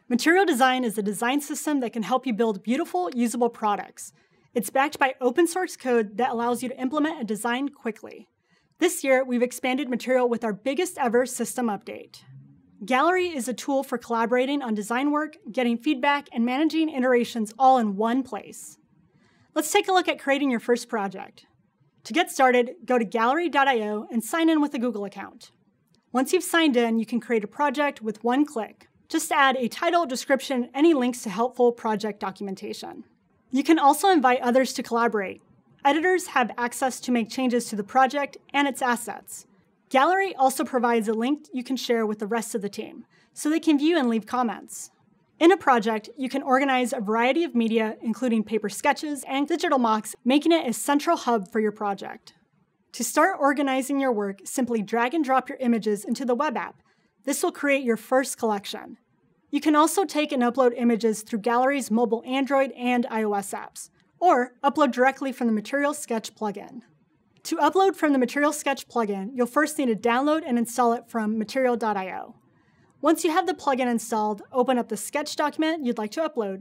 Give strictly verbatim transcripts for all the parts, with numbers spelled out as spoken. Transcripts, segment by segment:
Material Design is a design system that can help you build beautiful, usable products. It's backed by open source code that allows you to implement a design quickly. This year, we've expanded Material with our biggest ever system update. Gallery is a tool for collaborating on design work, getting feedback, and managing iterations all in one place. Let's take a look at creating your first project. To get started, go to gallery dot i o and sign in with a Google account. Once you've signed in, you can create a project with one click. Just add a title, description, any links to helpful project documentation. You can also invite others to collaborate. Editors have access to make changes to the project and its assets. Gallery also provides a link you can share with the rest of the team, so they can view and leave comments. In a project, you can organize a variety of media, including paper sketches and digital mocks, making it a central hub for your project. To start organizing your work, simply drag and drop your images into the web app. This will create your first collection. You can also take and upload images through Gallery's mobile Android and iOS apps, or upload directly from the Material Sketch plugin. To upload from the Material Sketch plugin, you'll first need to download and install it from material dot i o. Once you have the plugin installed, open up the Sketch document you'd like to upload.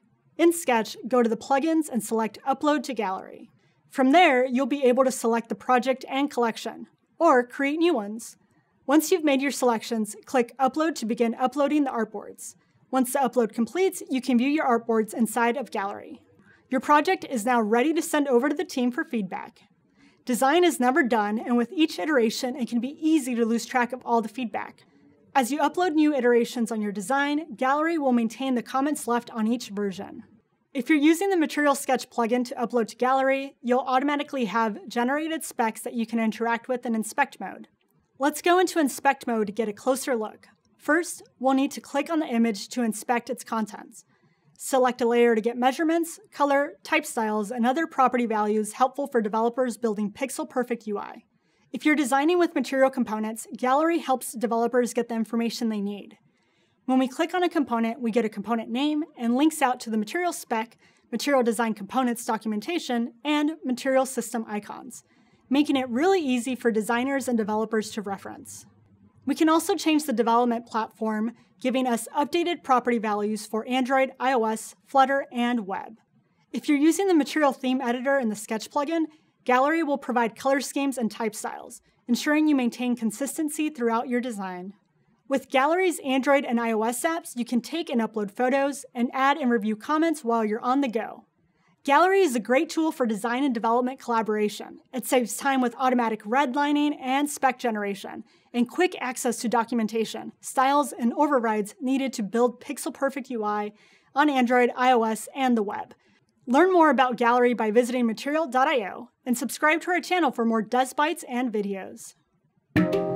In Sketch, go to the plugins and select Upload to Gallery. From there, you'll be able to select the project and collection, or create new ones. Once you've made your selections, click Upload to begin uploading the artboards. Once the upload completes, you can view your artboards inside of Gallery. Your project is now ready to send over to the team for feedback. Design is never done, and with each iteration, it can be easy to lose track of all the feedback. As you upload new iterations on your design, Gallery will maintain the comments left on each version. If you're using the Material Sketch plugin to upload to Gallery, you'll automatically have generated specs that you can interact with in Inspect mode. Let's go into Inspect mode to get a closer look. First, we'll need to click on the image to inspect its contents. Select a layer to get measurements, color, type styles, and other property values helpful for developers building pixel-perfect U I. If you're designing with material components, Gallery helps developers get the information they need. When we click on a component, we get a component name and links out to the material spec, material design components documentation, and material system icons, making it really easy for designers and developers to reference. We can also change the development platform, giving us updated property values for Android, iOS, Flutter, and web. If you're using the Material Theme Editor in the Sketch plugin, Gallery will provide color schemes and type styles, ensuring you maintain consistency throughout your design. With Gallery's Android and iOS apps, you can take and upload photos and add and review comments while you're on the go. Gallery is a great tool for design and development collaboration. It saves time with automatic redlining and spec generation, and quick access to documentation, styles, and overrides needed to build pixel-perfect U I on Android, iOS, and the web. Learn more about Gallery by visiting material dot i o and subscribe to our channel for more DesBytes and videos.